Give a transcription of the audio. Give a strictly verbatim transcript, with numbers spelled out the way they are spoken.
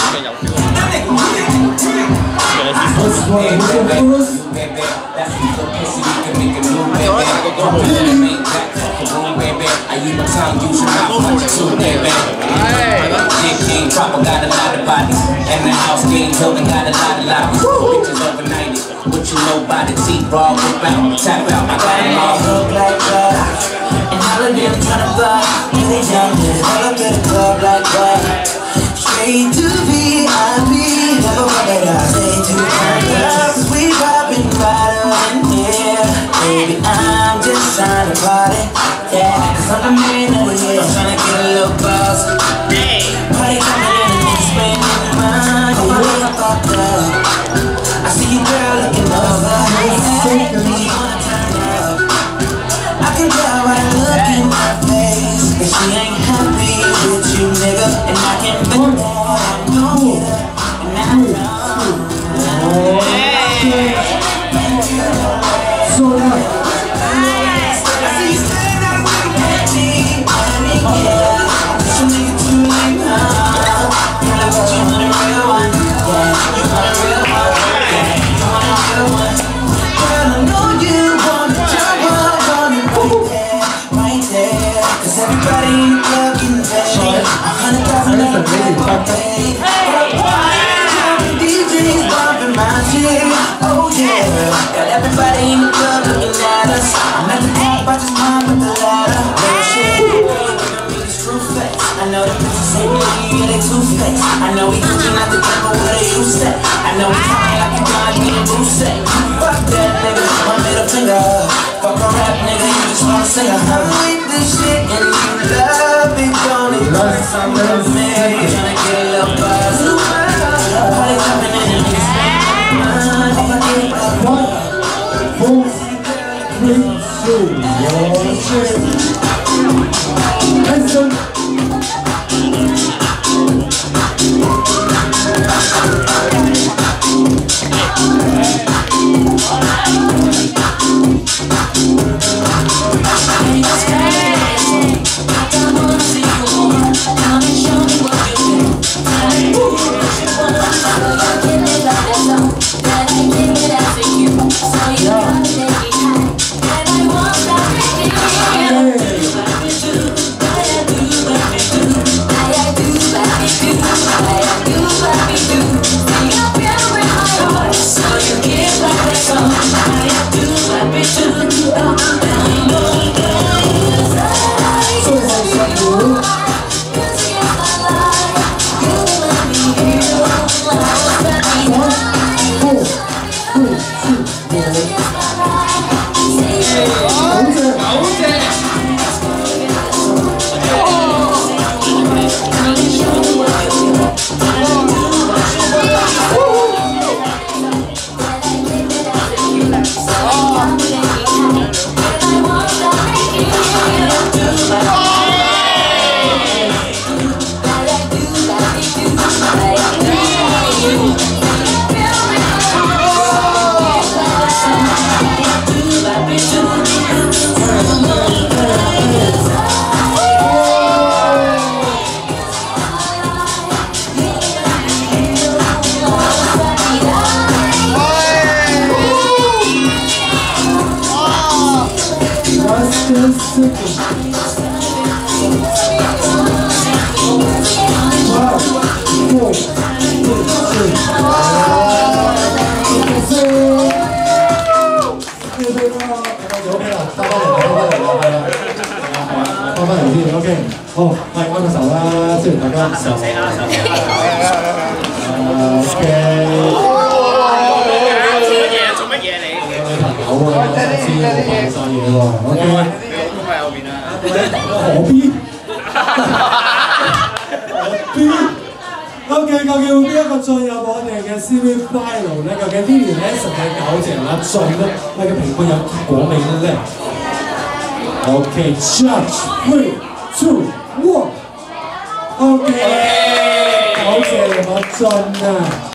嘅有 feel。Proper got a lot of bodies, and the house game building got a lot of lobbies. Bitches overnighted, what you know about the T-Raw, whip out, tap out. I got them all look like that, and all of them tryna buy. They jump in, all up in the club like that. Straight to V I P, never rub it out. Stay too turned up, we poppin' right up in there. Baby, I'm just tryna party, yeah. Cause I'm the man of the year, I'm tryna get a little buzz. Party coming in and it's spending money. I see you, girl, looking over. Hey, do you wanna turn up? I can tell by the look in my face that she ain't happy with you, nigga. And I can bet that I know it. And I know. So now. I see you standing out with a panty. Yeah. Some nigga too late now. Girl, I put you on a real one. Yeah, you want a real one. Yeah, you want a real one. Girl, I know you wanna jump up on it right there, right there. Cause everybody in the club getting paid. A hundred thousand in the club paid. D Js bumping my shit. Oh yeah. Got everybody in the club looking at us. I'm at the top, I just climb with the ladder. Real shit. I know the bitches say me, yeah, they two-faced. I know we cooking out the temple where they used to. I know we talking like you blind, get a blue set. Fuck that nigga, my middle finger. Fuck a rap nigga, you just wanna sing a hum. With this shit and you love it, don't it? Cause I'm real man, I'm tryna get a little buzz. Party coming in and it's money. One, four, three, two, one, shit. Listen. OK， 好，係握個手啦，雖然大家手死啦，手死啦 ，OK。做乜嘢？做乜嘢你？女朋友喎，我知我扮晒嘢喎 ，OK。你喺後邊啊？何必？何必 ？OK， 究竟邊一個進入我哋嘅 C V Final 咧？究竟 Lily Hanson 嘅九隻阿進咧，佢嘅評判有結果未咧 ？OK，Judge three two one，OK， 九隻阿進啊！